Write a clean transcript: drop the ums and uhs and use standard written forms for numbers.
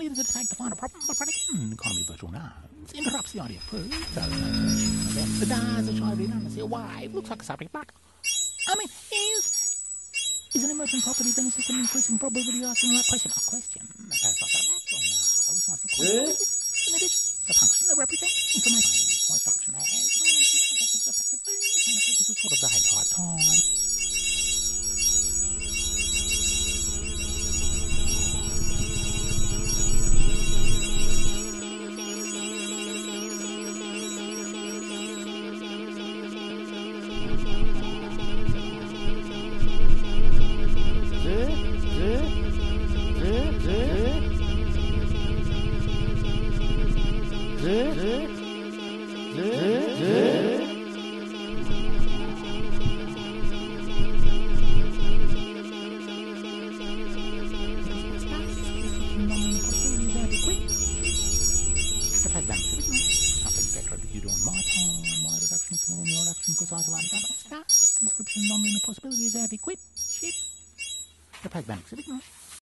leaders attack to find a problem, but economy virtual now. It interrupts the idea of proof. The dies are tried in and see why. It looks like a subject, but I mean, is an emergent property then a system increasing probability of asking the right question? A question. That's not that or no. So it's a function that represents information. Point function has random systems that affect the it's a sort of day-type time. Description non-linear possibilities have equipped. Shit. The pack bank civic,